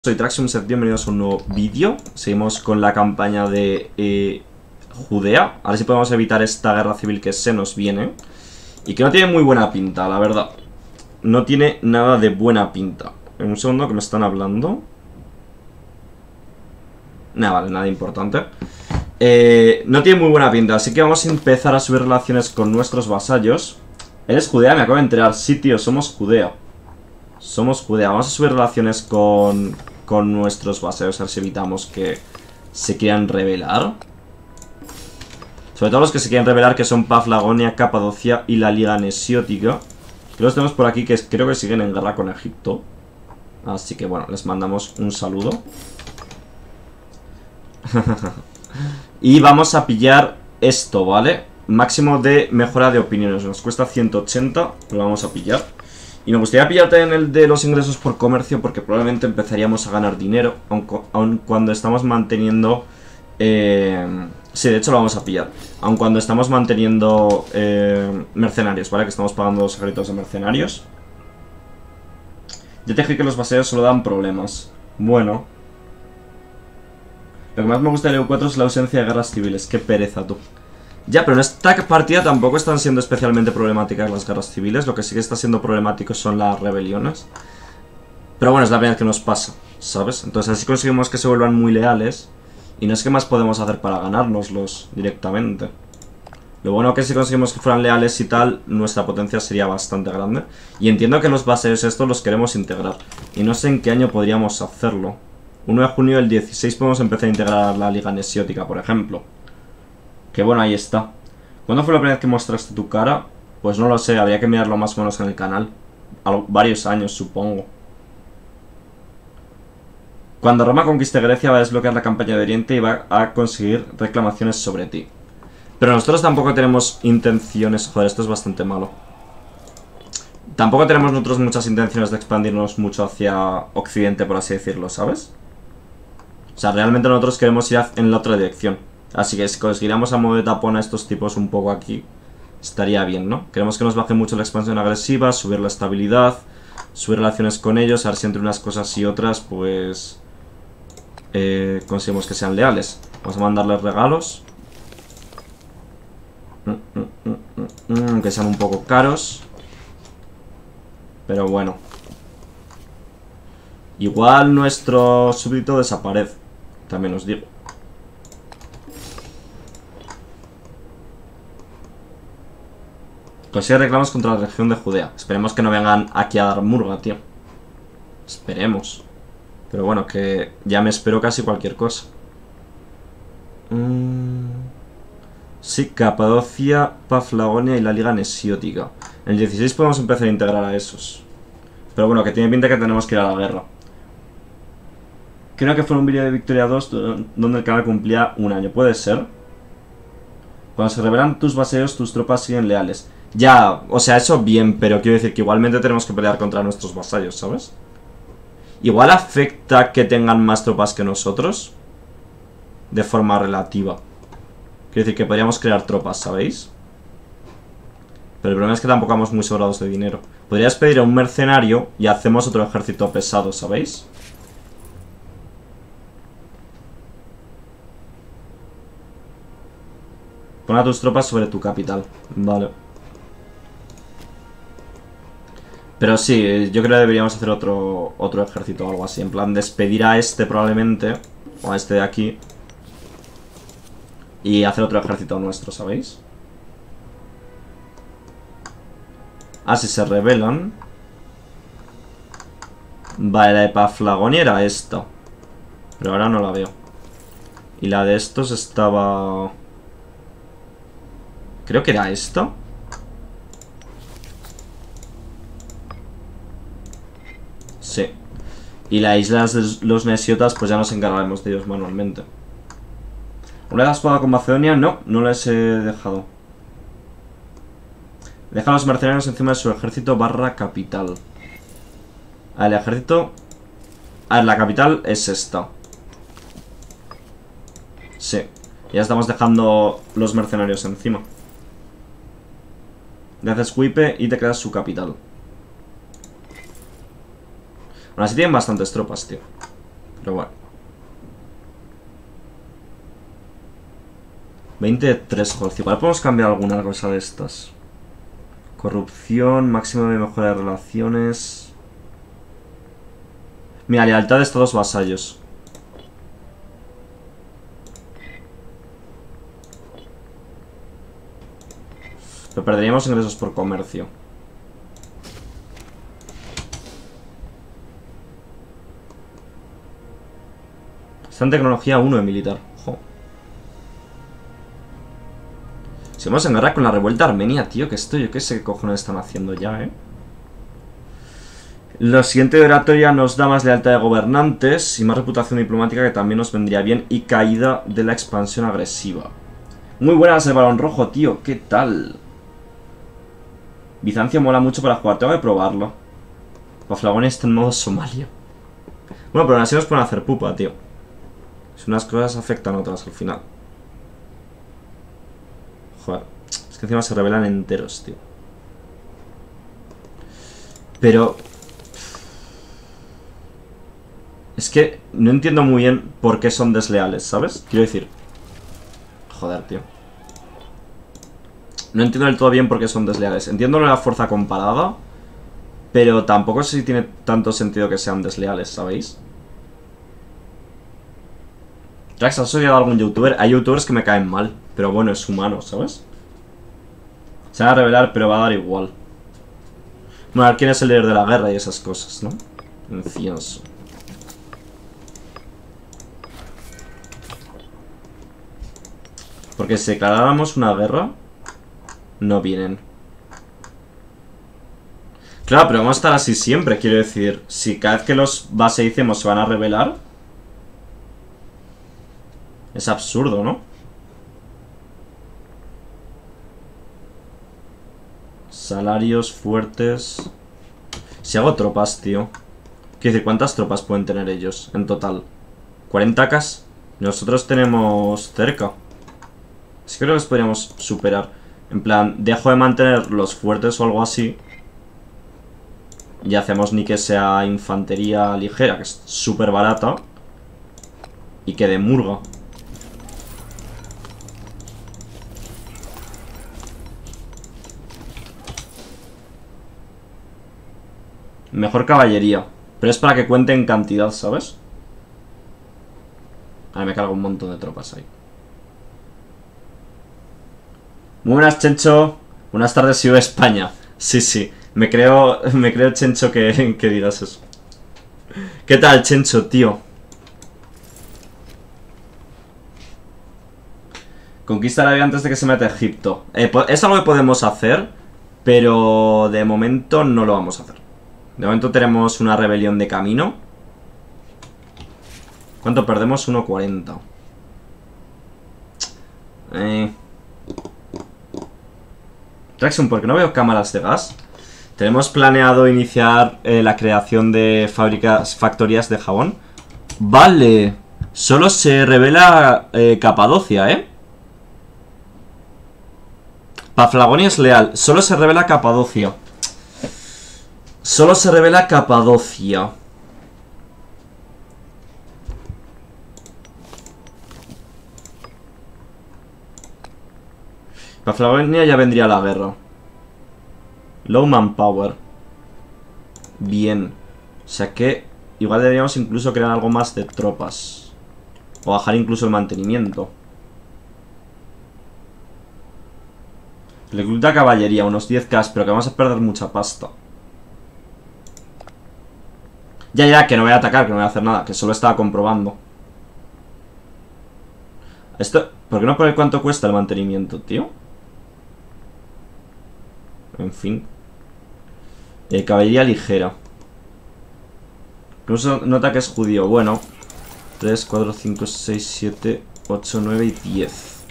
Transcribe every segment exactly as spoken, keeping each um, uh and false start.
Soy Traxiumset, bienvenidos a un nuevo vídeo. Seguimos con la campaña de eh, Judea. A ver si podemos evitar esta guerra civil que se nos viene. Y que no tiene muy buena pinta, la verdad. No tiene nada de buena pinta. En un segundo que me están hablando. Nada, vale, nada importante. Eh, no tiene muy buena pinta, así que vamos a empezar a subir relaciones con nuestros vasallos. ¿Eres Judea? Me acabo de enterar. Sí, tío, somos Judea. Somos Judea. Vamos a subir relaciones con... con nuestros vasallos, a ver si evitamos que se quieran rebelar. Sobre todo los que se quieran rebelar, que son Paflagonia, Capadocia y la Liga Nesiótica. Que los tenemos por aquí, que creo que siguen en guerra con Egipto. Así que bueno, les mandamos un saludo. Y vamos a pillar esto, ¿vale? Máximo de mejora de opiniones. Nos cuesta ciento ochenta, lo vamos a pillar. Y me gustaría pillarte en el de los ingresos por comercio, porque probablemente empezaríamos a ganar dinero, aun, aun cuando estamos manteniendo... Eh, sí, de hecho lo vamos a pillar. Aun cuando estamos manteniendo eh, mercenarios, ¿vale? Que estamos pagando los ejércitos de mercenarios. Yo te dije que los vasallos solo dan problemas. Bueno. Lo que más me gusta del E U cuatro es la ausencia de guerras civiles. Qué pereza, tú. Ya, pero en esta partida tampoco están siendo especialmente problemáticas las guerras civiles. Lo que sí que está siendo problemático son las rebeliones. Pero bueno, es la primera vez que nos pasa, ¿sabes? Entonces así conseguimos que se vuelvan muy leales. Y no sé qué más podemos hacer para ganárnoslos directamente. Lo bueno que si conseguimos que fueran leales y tal, nuestra potencia sería bastante grande. Y entiendo que los vasallos estos los queremos integrar. Y no sé en qué año podríamos hacerlo. uno de junio del dieciséis podemos empezar a integrar la Liga Nesiótica, por ejemplo. Que bueno, ahí está. ¿Cuándo fue la primera vez que mostraste tu cara? Pues no lo sé, habría que mirarlo más o menos en el canal. A varios años, supongo. Cuando Roma conquiste Grecia va a desbloquear la campaña de Oriente y va a conseguir reclamaciones sobre ti. Pero nosotros tampoco tenemos intenciones... Joder, esto es bastante malo. Tampoco tenemos nosotros muchas intenciones de expandirnos mucho hacia Occidente, por así decirlo, ¿sabes? O sea, realmente nosotros queremos ir en la otra dirección. Así que si conseguiríamos a modo de tapón a estos tipos un poco aquí, estaría bien, ¿no? Queremos que nos baje mucho la expansión agresiva, subir la estabilidad, subir relaciones con ellos, a ver si entre unas cosas y otras, pues... Eh, conseguimos que sean leales. Vamos a mandarles regalos. Mm, mm, mm, mm, mm, que sean un poco caros. Pero bueno. Igual nuestro súbdito desaparece. También os digo. Consigue reclamos contra la región de Judea. Esperemos que no vengan aquí a dar murga, tío. Esperemos. Pero bueno, que ya me espero casi cualquier cosa. Mm. Sí, Capadocia, Paflagonia y la Liga Nesiótica. En el dieciséis podemos empezar a integrar a esos. Pero bueno, que tiene pinta que tenemos que ir a la guerra. Creo que fue un vídeo de Victoria dos donde el canal cumplía un año. ¿Puede ser? Cuando se revelan tus vasallos, tus tropas siguen leales. Ya, o sea, eso bien, pero quiero decir que igualmente tenemos que pelear contra nuestros vasallos, ¿sabes? Igual afecta que tengan más tropas que nosotros. De forma relativa. Quiero decir que podríamos crear tropas, ¿sabéis? Pero el problema es que tampoco vamos muy sobrados de dinero. Podrías pedir a un mercenario y hacemos otro ejército pesado, ¿sabéis? Pon a tus tropas sobre tu capital. Vale. Pero sí, yo creo que deberíamos hacer otro, otro ejército o algo así. En plan, despedir a este probablemente. O a este de aquí. Y hacer otro ejército nuestro, ¿sabéis? Ah, si se rebelan. Vale, la de Paflagonia era esta. Pero ahora no la veo. Y la de estos estaba... Creo que era esta. Sí. Y las islas de los nesiotas, pues ya nos encargaremos de ellos manualmente. ¿Una has jugado con Macedonia? No, no les he dejado. Deja a los mercenarios encima de su ejército barra capital. A ver, el ejército... A ver, la capital es esta. Sí. Ya estamos dejando los mercenarios encima. Le haces wipe y te quedas su capital. Aún así tienen bastantes tropas, tío. Pero bueno. veintitrés, joder. Igual podemos cambiar alguna cosa de estas. Corrupción, máximo de mejora de relaciones. Mira, lealtad de estos vasallos. Pero perderíamos ingresos por comercio. Está en tecnología uno de militar. Ojo. Seguimos en guerra con la revuelta armenia, tío. Que esto yo qué sé qué cojones están haciendo ya, eh. Lo siguiente de oratoria nos da más lealtad de gobernantes y más reputación diplomática, que también nos vendría bien. Y caída de la expansión agresiva. Muy buenas el balón rojo, tío. ¿Qué tal? Bizancio mola mucho para jugar. Tengo que probarlo. Paflagonia está en modo Somalia. Bueno, pero aún así nos pueden hacer pupa, tío. Si unas cosas afectan a otras al final. Joder. Es que encima se revelan enteros, tío. Pero... es que no entiendo muy bien por qué son desleales, ¿sabes? Quiero decir... joder, tío. No entiendo del todo bien por qué son desleales. Entiendo la fuerza comparada, pero tampoco sé si tiene tanto sentido que sean desleales, ¿sabéis? Trax, ¿has odiado a algún youtuber? Hay youtubers que me caen mal, pero bueno, es humano, ¿sabes? Se van a revelar, pero va a dar igual. Bueno, a ver quién es el líder de la guerra y esas cosas, ¿no? Incienso. Porque si declaráramos una guerra, no vienen. Claro, pero vamos a estar así siempre, quiero decir. Si cada vez que los vasallicemos se van a revelar, es absurdo, ¿no? Salarios fuertes. Si hago tropas, tío. Quiero decir, ¿cuántas tropas pueden tener ellos en total? ¿cuarenta Ks? Nosotros tenemos cerca. Sí, creo que los podríamos superar. En plan, dejo de mantener los fuertes o algo así. Y hacemos ni que sea infantería ligera, que es súper barata. Y que de murga. Mejor caballería. Pero es para que cuente en cantidad, ¿sabes? Ahora me cargo un montón de tropas ahí. Muy buenas, Chencho. Buenas tardes, Ciudad España. Sí, sí. Me creo, me creo, Chencho, que, que digas eso. ¿Qué tal, Chencho, tío? Conquista Arabia antes de que se meta Egipto. Eh, es algo que podemos hacer, pero de momento no lo vamos a hacer. De momento tenemos una rebelión de camino. ¿Cuánto perdemos? uno cuarenta. Eh... Traxxon, ¿por qué no veo cámaras de gas? Tenemos planeado iniciar eh, la creación de fábricas, factorías de jabón. Vale. Solo se revela eh, Capadocia, ¿eh? Paflagonia es leal. Solo se revela Capadocia. Solo se revela Capadocia. Paflagonia ya vendría a la guerra. Low manpower. Bien. O sea que igual deberíamos incluso crear algo más de tropas. O bajar incluso el mantenimiento. Recluta caballería, unos diez K, pero que vamos a perder mucha pasta. Ya, ya, que no voy a atacar, que no voy a hacer nada, que solo estaba comprobando. Esto, ¿por qué no pone cuánto cuesta el mantenimiento, tío? En fin. Eh, caballería ligera. Incluso nota que es judío. Bueno. tres, cuatro, cinco, seis, siete, ocho, nueve y diez.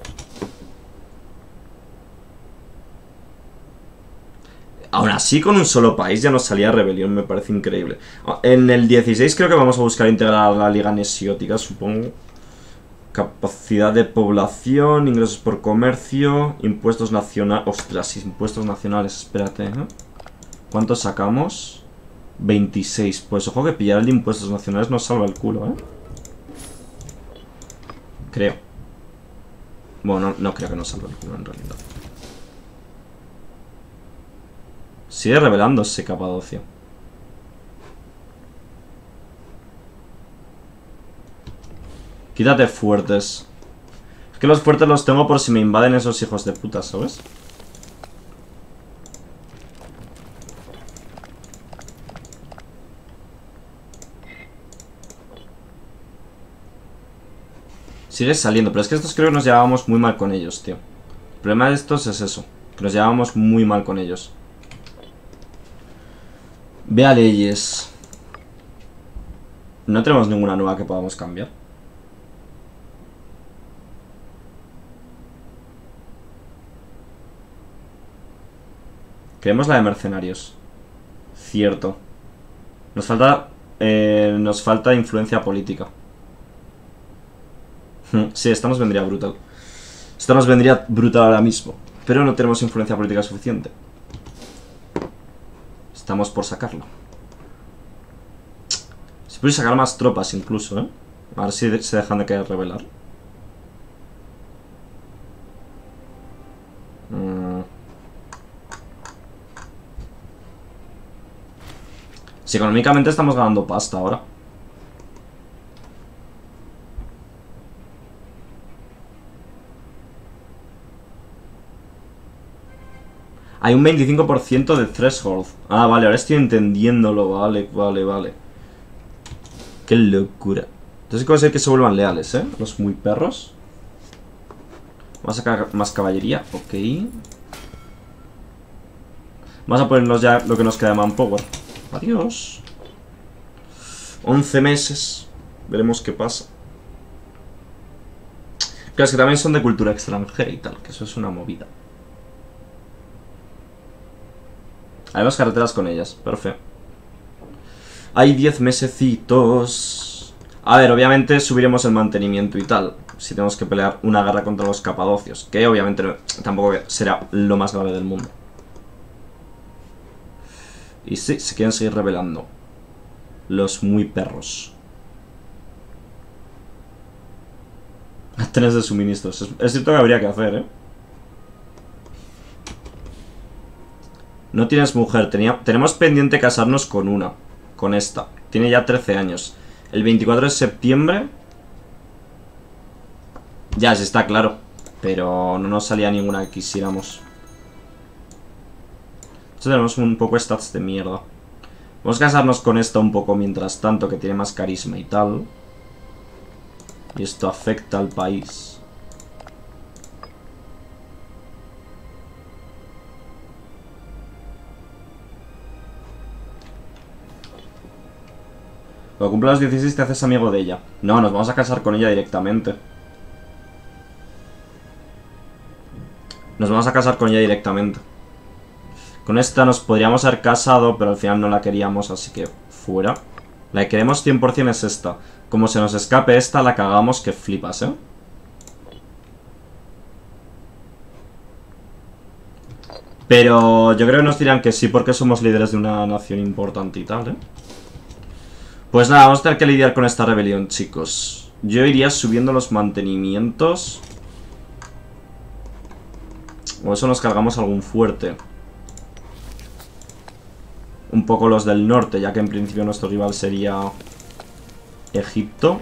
Aún así, con un solo país ya nos salía rebelión. Me parece increíble. En el dieciséis creo que vamos a buscar integrar la Liga Nesiótica, supongo. Capacidad de población, ingresos por comercio, impuestos nacionales. Ostras, impuestos nacionales, espérate, ¿eh? ¿Cuántos sacamos? veintiséis. Pues ojo que pillar el de impuestos nacionales nos salva el culo, ¿eh? Creo. Bueno, no, no creo que nos salve el culo en realidad. Sigue revelándose Capadocia. Quítate fuertes. Es que los fuertes los tengo por si me invaden esos hijos de puta, ¿sabes? Sigue saliendo, pero es que estos creo que nos llevábamos muy mal con ellos, tío. El problema de estos es eso, que nos llevábamos muy mal con ellos. Ve a leyes. No tenemos ninguna nueva que podamos cambiar. Queremos la de mercenarios. Cierto. Nos falta... Eh, nos falta influencia política. Sí, esta nos vendría brutal. Esta nos vendría brutal ahora mismo. Pero no tenemos influencia política suficiente. Estamos por sacarlo. Se puede sacar más tropas incluso, ¿eh? A ver si se dejan de querer rebelar. Mm. Si económicamente estamos ganando pasta ahora. Hay un veinticinco por ciento de threshold. Ah, vale, ahora estoy entendiéndolo. Vale, vale, vale. Qué locura. Entonces hay que que se vuelvan leales, ¿eh? Los muy perros. Vamos a sacar más caballería. Ok. Vamos a ponernos ya lo que nos queda de manpower. Adiós. once meses. Veremos qué pasa. Claro, es que también son de cultura extranjera y tal. Que eso es una movida. Haremos carreteras con ellas, perfecto. Hay diez mesecitos. A ver, obviamente subiremos el mantenimiento y tal. Si tenemos que pelear una guerra contra los capadocios. Que obviamente tampoco será lo más grave del mundo. Y sí, se quieren seguir rebelando. Los muy perros. Trenes de suministros. Es, es cierto que habría que hacer, ¿eh? No tienes mujer. Tenía, tenemos pendiente casarnos con una. Con esta. Tiene ya trece años. El veinticuatro de septiembre. Ya, sí está claro. Pero no nos salía ninguna que quisiéramos. Entonces tenemos un poco stats de mierda. Vamos a casarnos con esta un poco mientras tanto, que tiene más carisma y tal. Y esto afecta al país. Cuando cumpla los dieciséis te haces amigo de ella. No, nos vamos a casar con ella directamente. Nos vamos a casar con ella directamente. Con esta nos podríamos haber casado, pero al final no la queríamos, así que fuera. La que queremos cien por cien es esta. Como se nos escape esta, la cagamos que flipas, ¿eh? Pero yo creo que nos dirán que sí porque somos líderes de una nación importante y tal, ¿eh? Pues nada, vamos a tener que lidiar con esta rebelión, chicos. Yo iría subiendo los mantenimientos. O eso nos cargamos algún fuerte. Un poco los del norte, ya que en principio nuestro rival sería Egipto.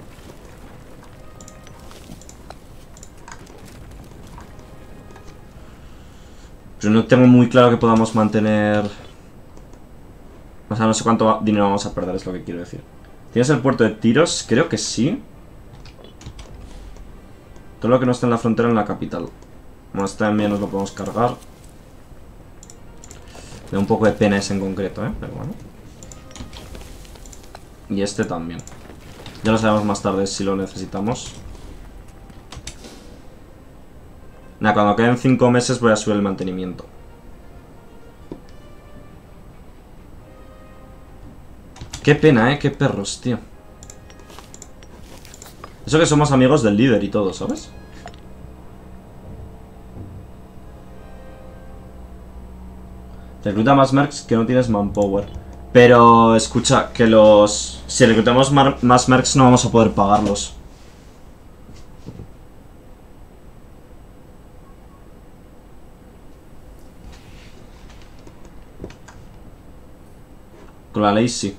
Pero no tengo muy claro que podamos mantener... O sea, no sé cuánto dinero vamos a perder, es lo que quiero decir. ¿Tienes el puerto de tiros? Creo que sí. Todo lo que no está en la frontera en la capital. Bueno, este también nos lo podemos cargar. Me da un poco de pena ese en concreto, ¿eh? Pero bueno. Y este también. Ya lo sabemos más tarde si lo necesitamos. Nada, cuando queden cinco meses voy a subir el mantenimiento. Qué pena, ¿eh? Qué perros, tío. Eso que somos amigos del líder y todo, ¿sabes? Recluta más mercs que no tienes manpower. Pero, escucha, que los... Si reclutamos más mercs no vamos a poder pagarlos. Con la ley sí.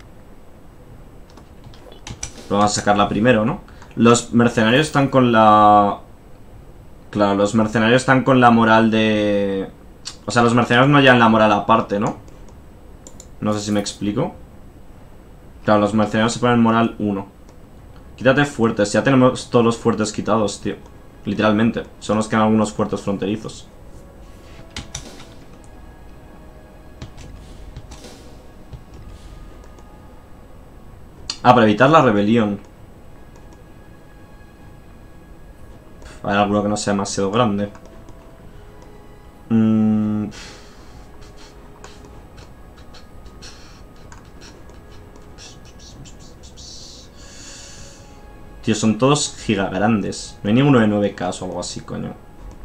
Pero vamos a sacarla primero, ¿no? Los mercenarios están con la... Claro, los mercenarios están con la moral de... O sea, los mercenarios no llevan la moral aparte, ¿no? No sé si me explico. Claro, los mercenarios se ponen moral uno. Quítate fuertes. Ya tenemos todos los fuertes quitados, tío. Literalmente. Solo nos quedan algunos fuertes fronterizos. Ah, para evitar la rebelión. Hay alguno que no sea demasiado grande. Mm. Tío, son todos gigagrandes. No hay ninguno de nueve K o algo así, coño.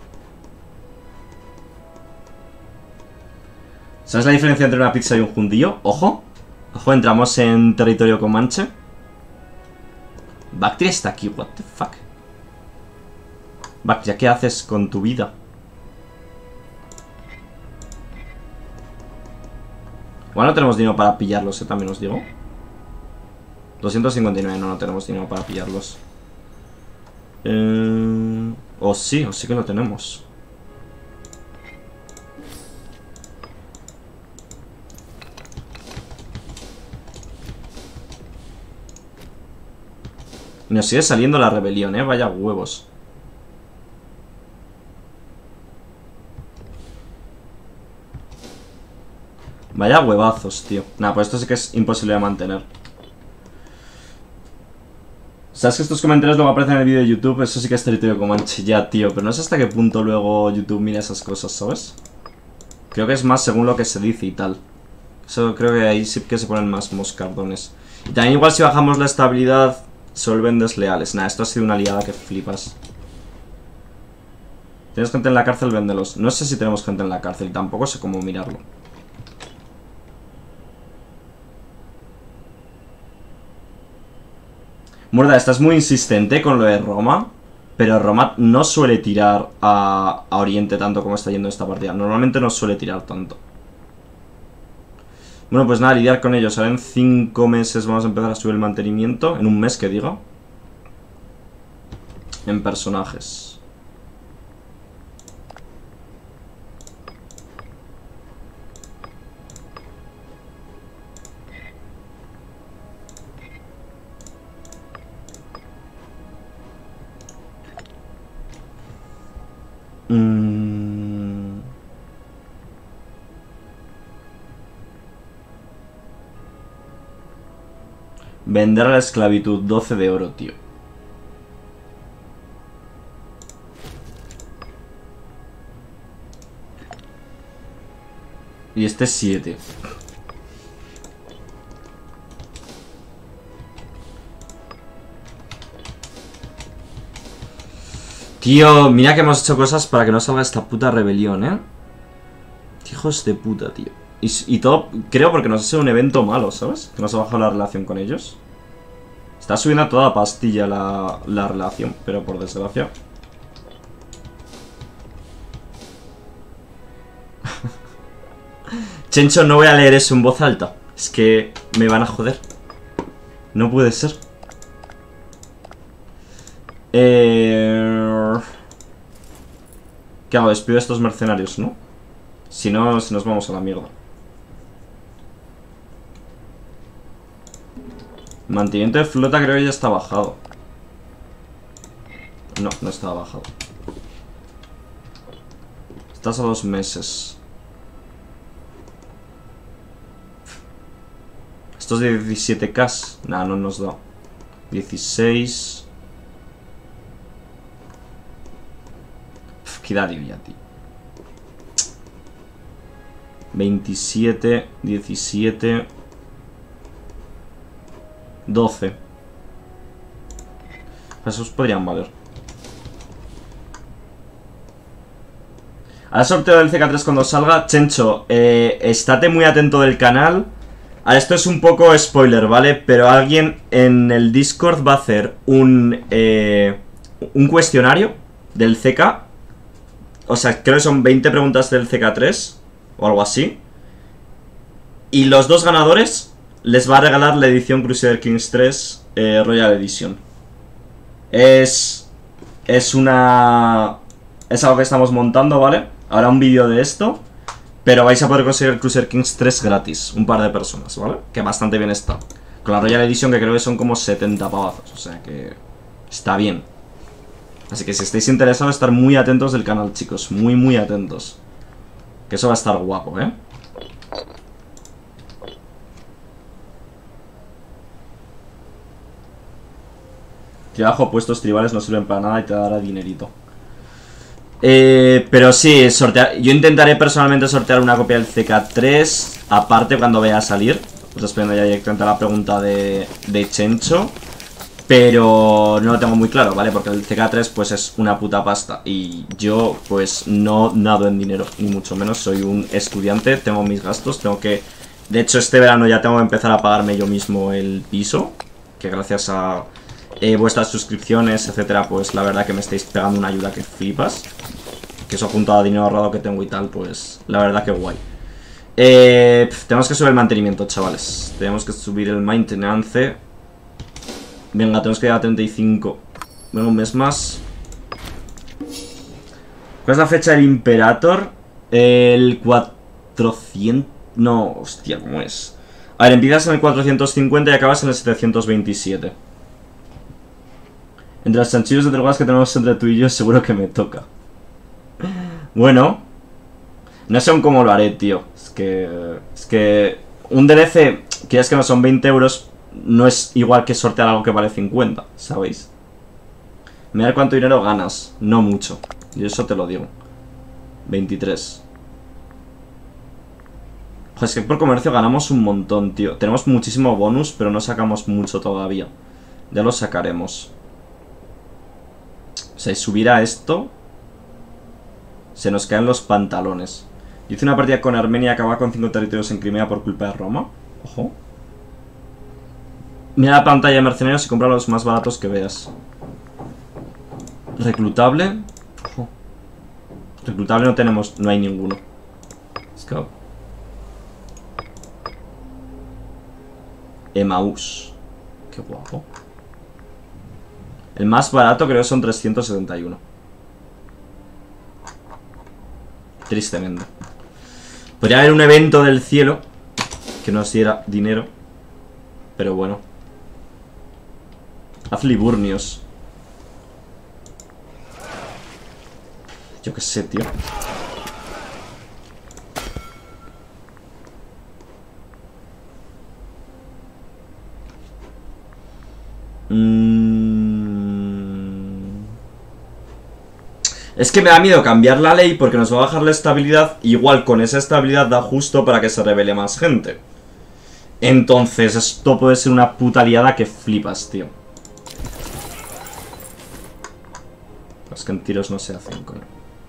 ¿Sabes la diferencia entre una pizza y un judío? Ojo. Ojo, entramos en territorio comanche. Bactria está aquí, what the fuck. Bactria, ¿qué haces con tu vida? Igual no tenemos dinero para pillarlos, eh, también os digo. doscientos cincuenta y nueve, no, no tenemos dinero para pillarlos. Eh... O sí, o sí que lo tenemos. Nos sigue saliendo la rebelión, eh, vaya huevos. Vaya huevazos, tío. Nah, pues esto sí que es imposible de mantener. ¿Sabes que estos comentarios luego aparecen en el vídeo de YouTube? Eso sí que es territorio comanche, ya, tío. Pero no sé hasta qué punto luego YouTube mira esas cosas, ¿sabes? Creo que es más según lo que se dice y tal. Eso creo que ahí sí que se ponen más moscardones. Y también igual si bajamos la estabilidad se vuelven desleales. Nah, esto ha sido una liada que flipas. ¿Tienes gente en la cárcel? Véndelos. No sé si tenemos gente en la cárcel y tampoco sé cómo mirarlo. Murda, estás muy insistente con lo de Roma. Pero Roma no suele tirar a, a Oriente tanto como está yendo esta partida. Normalmente no suele tirar tanto. Bueno, pues nada, lidiar con ellos. Ahora en cinco meses vamos a empezar a subir el mantenimiento. En un mes, que digo. En personajes. Mm. Vender a la esclavitud, doce de oro, tío. Y este es siete. Tío, mira que hemos hecho cosas para que no salga esta puta rebelión, ¿eh? Hijos de puta, tío. Y, y todo, creo, porque nos ha sido un evento malo, ¿sabes? Que nos ha bajado la relación con ellos. Está subiendo a toda pastilla la, la relación, pero por desgracia. Chencho, no voy a leer eso en voz alta. Es que me van a joder. No puede ser. Eh... ¿Qué hago? Despido a estos mercenarios, ¿no? Si no, si nos vamos a la mierda. Mantenimiento de flota creo que ya está bajado. No, no está bajado. Estás a dos meses. Estos de diecisiete K. Nah, no nos da. dieciséis. Qué darío ya, tío. veintisiete, diecisiete, doce. Esos podrían valer. Ahora sorteo del C K tres cuando salga. Chencho, eh, estate muy atento del canal. Ahora, esto es un poco spoiler, ¿vale? Pero alguien en el Discord va a hacer un, eh, un cuestionario del C K. O sea, creo que son veinte preguntas del C K tres o algo así. Y los dos ganadores les va a regalar la edición Crusader Kings tres eh, Royal Edition. Es... Es una... Es algo que estamos montando, ¿vale? Habrá un vídeo de esto. Pero vais a poder conseguir el Crusader Kings tres gratis. Un par de personas, ¿vale? Que bastante bien está. Con la Royal Edition que creo que son como setenta pavazos. O sea que... Está bien. Así que si estáis interesados, estar muy atentos del canal, chicos. Muy, muy atentos. Que eso va a estar guapo, ¿eh? Trabajo, puestos tribales no sirven para nada y te dará dinerito. Eh, pero sí, sortear. Yo intentaré personalmente sortear una copia del C K tres. Aparte cuando vaya a salir. Pues respondiendo ya directamente a la pregunta de, de Chencho. Pero no lo tengo muy claro, ¿vale? Porque el C K tres pues es una puta pasta. Y yo pues no nado en dinero, ni mucho menos. Soy un estudiante, tengo mis gastos, tengo que... De hecho este verano ya tengo que empezar a pagarme yo mismo el piso. Que gracias a... Eh, vuestras suscripciones, etcétera, pues la verdad que me estáis pegando una ayuda que flipas. Que eso junto a dinero ahorrado que tengo y tal, pues la verdad que guay. Eh, pf, tenemos que subir el mantenimiento, chavales. Tenemos que subir el maintenance. Venga, tenemos que llegar a treinta y cinco. Venga, un mes más. ¿Cuál es la fecha del Imperator? El cuatrocientos... No, hostia, ¿cómo es? A ver, empiezas en el cuatrocientos cincuenta y acabas en el setecientos veintisiete. Entre los chanchillos de drogas que tenemos entre tú y yo, seguro que me toca. Bueno. No sé aún cómo lo haré, tío. Es que... Es que... Un D L C, que es que no son veinte euros, no es igual que sortear algo que vale cincuenta, ¿sabéis? Mirad cuánto dinero ganas. No mucho. Y eso te lo digo. veintitrés. Joder, es que por comercio ganamos un montón, tío. Tenemos muchísimo bonus, pero no sacamos mucho todavía. Ya lo sacaremos. O sea, y subir a esto... Se nos caen los pantalones. Yo hice una partida con Armenia, acababa con cinco territorios en Crimea por culpa de Roma. Ojo. Mira la pantalla de mercenarios y compra los más baratos que veas. Reclutable. Ojo. Reclutable no tenemos, no hay ninguno. Scout. Emaús. Qué guapo. El más barato creo que son trescientos setenta y uno. Tristemente. Podría haber un evento del cielo que nos diera dinero. Pero bueno. Haz Liburnios. Yo qué sé, tío. Mmm... Es que me da miedo cambiar la ley porque nos va a bajar la estabilidad. Igual con esa estabilidad da justo para que se revele más gente. Entonces esto puede ser una puta liada que flipas, tío. Es que en tiros no se hacen, coño.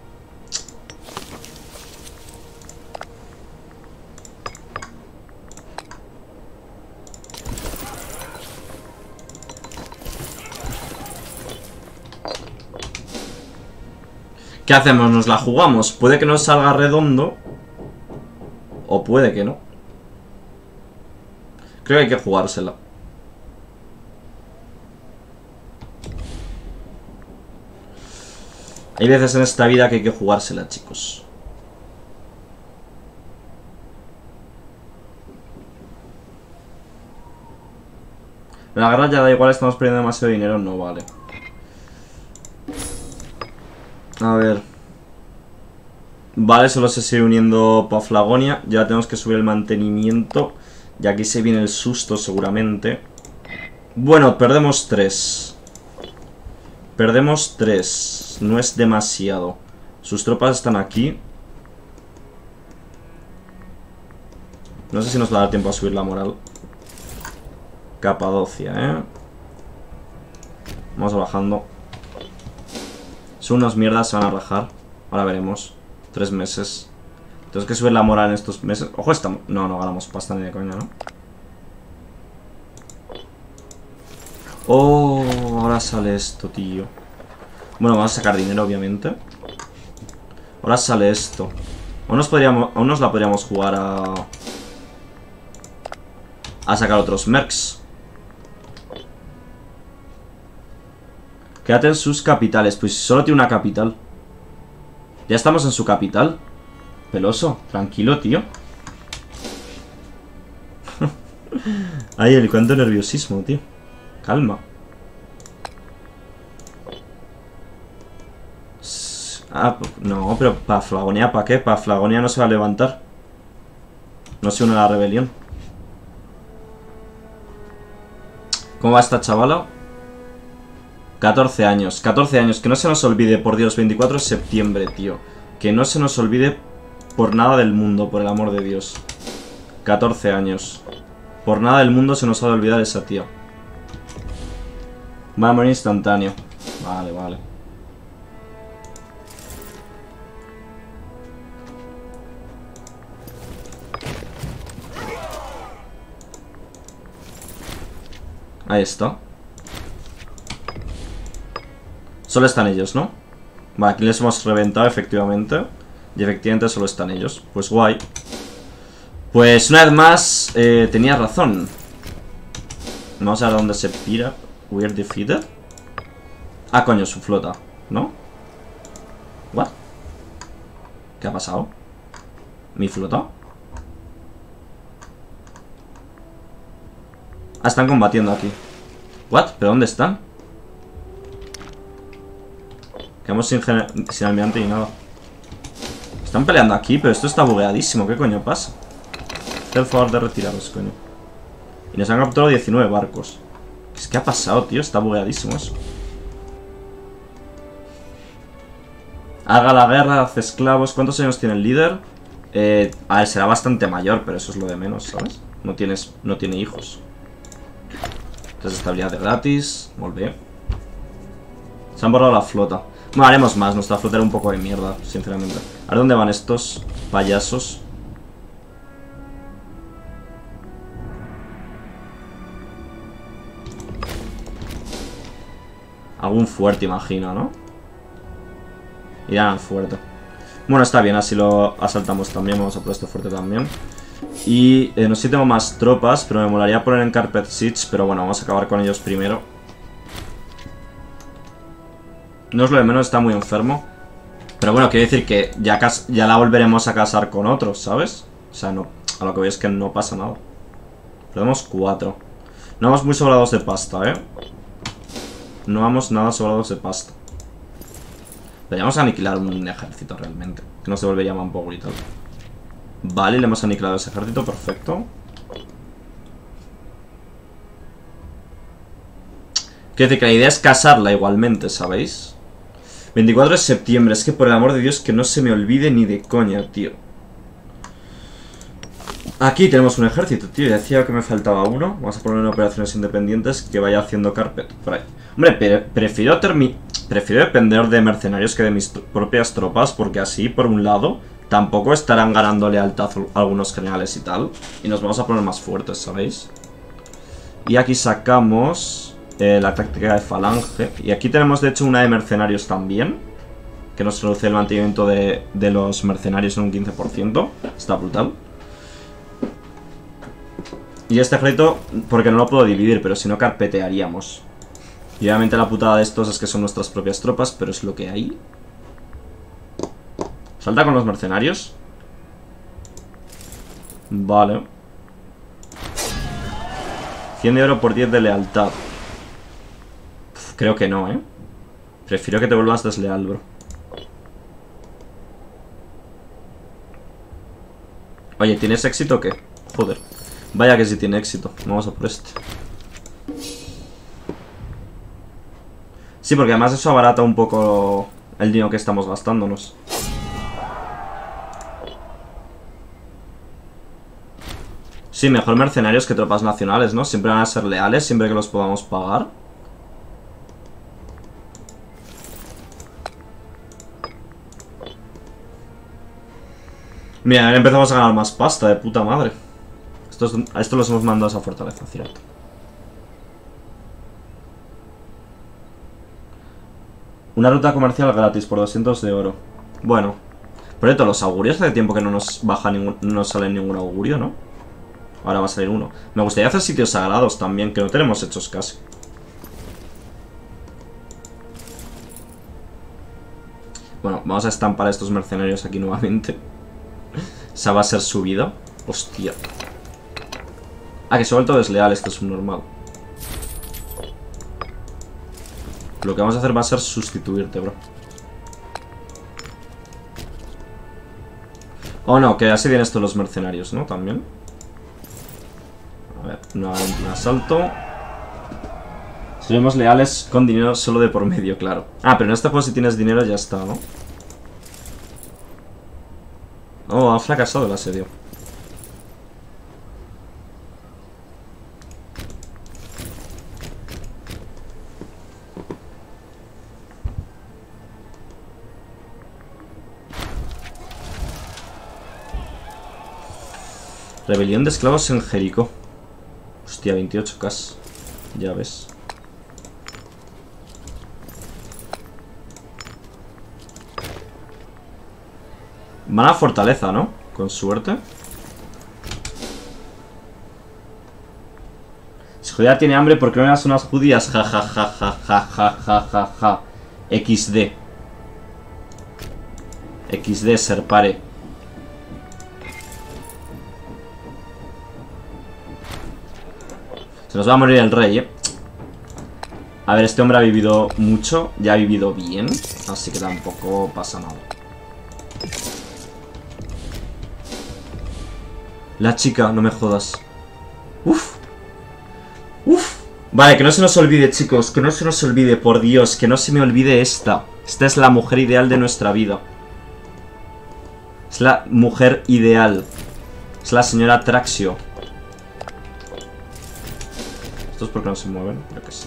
¿Qué hacemos? ¿Nos la jugamos? Puede que nos salga redondo. O puede que no. Creo que hay que jugársela. Hay veces en esta vida que hay que jugársela, chicos. La guerra ya da igual, estamos perdiendo demasiado dinero, no vale. A ver. Vale, solo se sigue uniendo Paflagonia. Ya tenemos que subir el mantenimiento. Y aquí se viene el susto seguramente. Bueno, perdemos tres. Perdemos tres. No es demasiado. Sus tropas están aquí. No sé si nos va a dar tiempo a subir la moral. Capadocia, ¿eh? Vamos bajando. Son unas mierdas, se van a rajar. Ahora veremos. Tres meses. Tenemos que subir la moral en estos meses. Ojo, estamos... No, no ganamos pasta ni de coña, ¿no? Oh, ahora sale esto, tío. Bueno, vamos a sacar dinero, obviamente. Ahora sale esto. Aún nos, podríamos, aún nos la podríamos jugar a... A sacar otros mercs. Quédate en sus capitales. Pues solo tiene una capital. Ya estamos en su capital. Peloso, tranquilo, tío. Ay, el cuánto nerviosismo, tío. Calma. Ah, no, pero para Flagonia, ¿para qué? Para Flagonia no se va a levantar. No se une a la rebelión. ¿Cómo va esta chavala? catorce años. catorce años. Que no se nos olvide, por Dios. veinticuatro de septiembre, tío. Que no se nos olvide por nada del mundo, por el amor de Dios. catorce años. Por nada del mundo se nos ha de olvidar esa tía. Va a morir instantáneo. Vale, vale. Ahí está. Solo están ellos, ¿no? Vale, aquí les hemos reventado, efectivamente. Y efectivamente solo están ellos. Pues guay. Pues una vez más, eh, tenía razón. Vamos a ver a dónde se pira. We're defeated. Ah, coño, su flota, ¿no? What? ¿Qué ha pasado? ¿Mi flota? Ah, están combatiendo aquí. What? ¿Pero dónde están? Quedamos sin, sin almirante ni nada. Están peleando aquí, pero esto está bugueadísimo. ¿Qué coño pasa? Haz el favor de retiraros, coño. Y nos han capturado diecinueve barcos. ¿Qué es que ha pasado, tío? Está bugueadísimo eso. Haga la guerra, hace esclavos. ¿Cuántos años tiene el líder? Eh, a ver, será bastante mayor, pero eso es lo de menos, ¿sabes? No, tienes, no tiene hijos. Entonces estabilidad de gratis. Volver. Se han borrado la flota. Bueno, haremos más. Nuestra flota era un poco de mierda, sinceramente. A ver dónde van estos payasos. Algún fuerte, imagino, ¿no? Irán al fuerte. Bueno, está bien, así lo asaltamos también. Vamos a por este fuerte también. Y eh, no sé si tengo más tropas, pero me molaría poner en Carpet Siege. Pero bueno, vamos a acabar con ellos primero. No es lo de menos, está muy enfermo. Pero bueno, quiero decir que ya, ya la volveremos a casar con otros, ¿sabes? O sea, no, a lo que voy es que no pasa nada. Perdemos cuatro. No vamos muy sobrados de pasta, ¿eh? No vamos nada sobrados de pasta. Deberíamos aniquilar un ejército realmente. Que nos devolvería Manpower y tal. Vale, le hemos aniquilado ese ejército, perfecto. Quiero decir que la idea es casarla igualmente, ¿sabéis? veinticuatro de septiembre, es que por el amor de Dios que no se me olvide ni de coña, tío. Aquí tenemos un ejército, tío. Decía que me faltaba uno. Vamos a poner en operaciones independientes que vaya haciendo Carpet por ahí. Hombre, pre prefiero, prefiero depender de mercenarios que de mis propias tropas, porque así, por un lado, tampoco estarán ganando lealtad a algunos generales y tal. Y nos vamos a poner más fuertes, ¿sabéis? Y aquí sacamos... Eh, la táctica de falange. Y aquí tenemos de hecho una de mercenarios también, que nos reduce el mantenimiento de, de los mercenarios en un quince por ciento. Está brutal. Y este ejército, porque no lo puedo dividir, pero si no carpetearíamos. Y obviamente la putada de estos es que son nuestras propias tropas, pero es lo que hay. Salta con los mercenarios. Vale. cien de oro por diez de lealtad. Creo que no, ¿eh? Prefiero que te vuelvas desleal, bro. Oye, ¿tienes éxito o qué? Joder. Vaya que sí tiene éxito. Vamos a por este. Sí, porque además eso abarata un poco el dinero que estamos gastándonos. Sí, mejor mercenarios que tropas nacionales, ¿no? Siempre van a ser leales, siempre que los podamos pagar. Mira, ahora empezamos a ganar más pasta, de puta madre. Estos, a estos los hemos mandado a esa fortaleza, cierto. Una ruta comercial gratis por doscientos de oro. Bueno. Por cierto, los augurios hace tiempo que no nos baja ningún, no nos sale ningún augurio, ¿no? Ahora va a salir uno. Me gustaría hacer sitios sagrados también, que no tenemos hechos casi. Bueno, vamos a estampar a estos mercenarios aquí nuevamente. Esa va a ser su vida. Hostia. Ah, que se ha vuelto desleal, esto es un normal. Lo que vamos a hacer va a ser sustituirte, bro. Oh no, que así vienen estos los mercenarios, ¿no? También. A ver, nuevamente un asalto. Seremos leales con dinero solo de por medio, claro. Ah, pero en este juego si tienes dinero ya está, ¿no? Oh, ha fracasado el asedio. Rebelión de esclavos en Jericó. Hostia, veintiocho K. Ya ves. Van a fortaleza, ¿no? Con suerte. Si Judea tiene hambre, ¿por qué no eras unas judías? Ja, ja, ja, ja, ja, ja, ja, ja, ja. equis de. equis de, serpare. Se nos va a morir el rey, ¿eh? A ver, este hombre ha vivido mucho. Ya ha vivido bien. Así que tampoco pasa nada. La chica, no me jodas. Uf. Uf. Vale, que no se nos olvide, chicos. Que no se nos olvide, por Dios. Que no se me olvide esta. Esta es la mujer ideal de nuestra vida. Es la mujer ideal. Es la señora Traxio. ¿Estos por qué no se mueven? Creo que sí.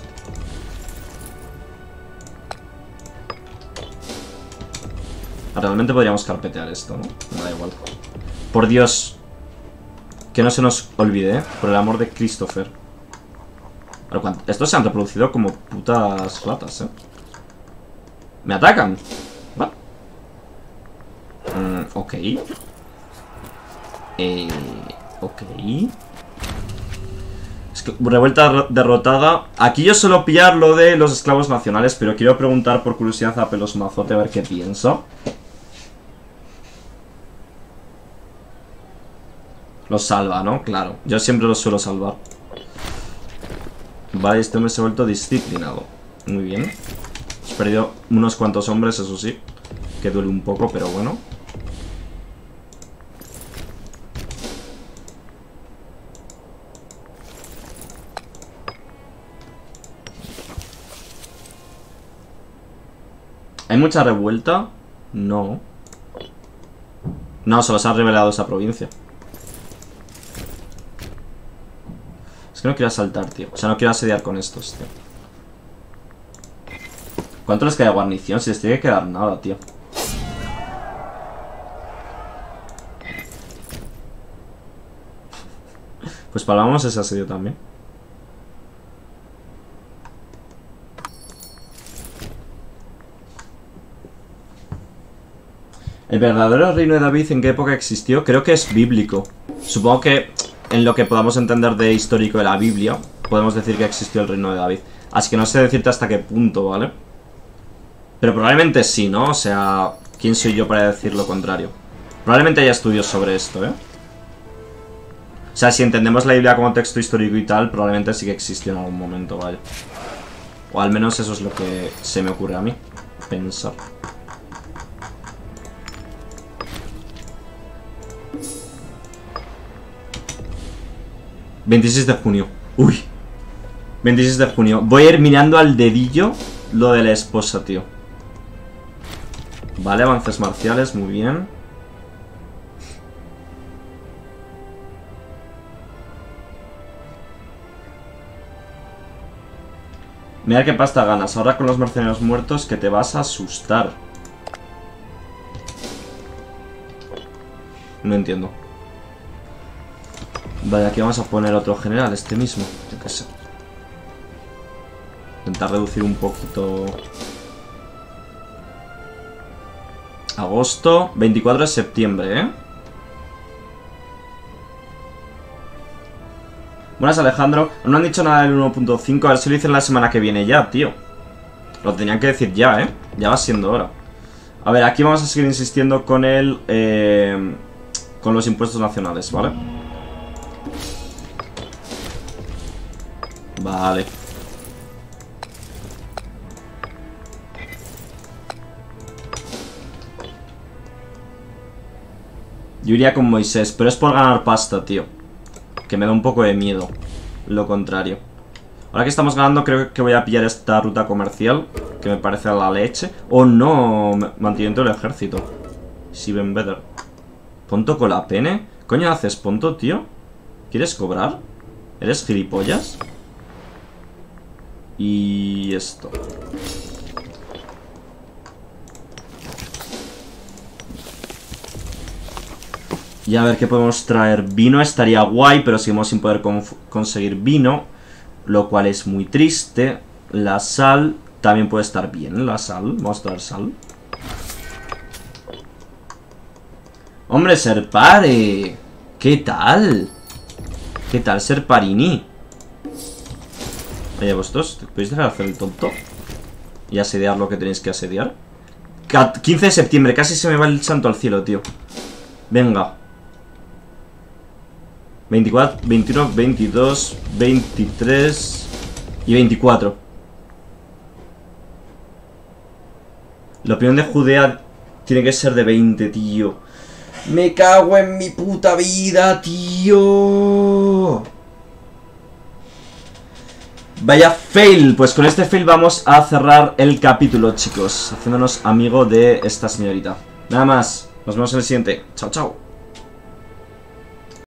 Realmente podríamos carpetear esto, ¿no? Me da igual. Por Dios. Que no se nos olvide, ¿eh? Por el amor de Christopher. Estos se han reproducido como putas ratas, ¿eh? ¿Me atacan? ¿Vale? Mm, ok. Eh... Ok. Revuelta derrotada. Aquí yo suelo pillar lo de los esclavos nacionales, pero quiero preguntar por curiosidad a Pelos Mazote a ver qué piensa. Los salva, ¿no? Claro. Yo siempre los suelo salvar. Vale, este hombre se ha vuelto disciplinado. Muy bien. Has perdido unos cuantos hombres, eso sí. Que duele un poco, pero bueno. ¿Hay mucha revuelta? No. No, solo se ha revelado esa provincia. Es que no quiero asaltar, tío. O sea, no quiero asediar con estos, tío. ¿Cuánto les queda de guarnición? Si les tiene que quedar nada, tío. Pues paramos ese asedio también. ¿El verdadero reino de David en qué época existió? Creo que es bíblico. Supongo que en lo que podamos entender de histórico de la Biblia, podemos decir que existió el reino de David. Así que no sé decirte hasta qué punto, ¿vale? Pero probablemente sí, ¿no? O sea, ¿quién soy yo para decir lo contrario? Probablemente haya estudios sobre esto, ¿eh? O sea, si entendemos la Biblia como texto histórico y tal, probablemente sí que existió en algún momento, vaya. O al menos eso es lo que se me ocurre a mí pensar. veintiséis de junio. Uy. veintiséis de junio. Voy a ir mirando al dedillo lo de la esposa, tío. Vale, avances marciales, muy bien. Mira qué pasta ganas. Ahora con los mercenarios muertos que te vas a asustar. No entiendo. Vale, aquí vamos a poner otro general, este mismo. Yo qué sé. Intentar reducir un poquito Agosto, veinticuatro de septiembre, ¿eh? Buenas, Alejandro. No han dicho nada del uno punto cinco. A ver si lo dicen la semana que viene ya, tío. Lo tenían que decir ya, ¿eh? Ya va siendo hora. A ver, aquí vamos a seguir insistiendo con el... Eh, con los impuestos nacionales, ¿vale? Vale. Yo iría con Moisés, pero es por ganar pasta, tío. Que me da un poco de miedo. Lo contrario. Ahora que estamos ganando, creo que voy a pillar esta ruta comercial, que me parece a la leche. Oh, no, mantenimiento del ejército. Even better. Ponto con la pene. ¿Coño haces, Ponto, tío? ¿Quieres cobrar? ¿Eres gilipollas? Y esto. Y a ver qué podemos traer. Vino estaría guay, pero seguimos sin poder conseguir vino, lo cual es muy triste. La sal también puede estar bien, la sal. Vamos a traer sal. ¡Hombre, Serpare! ¿Qué tal? ¿Qué tal, Serparini? Oye, vosotros, ¿podéis dejar de hacer el tonto? Y asediar lo que tenéis que asediar. quince de septiembre, casi se me va el santo al cielo, tío. Venga. veinticuatro, veintiuno, veintidós, veintitrés y veinticuatro. La opinión de Judea tiene que ser de veinte, tío. Me cago en mi puta vida, tío. Vaya fail. Pues con este fail vamos a cerrar el capítulo, chicos, haciéndonos amigo de esta señorita. Nada más. Nos vemos en el siguiente. Chao, chao.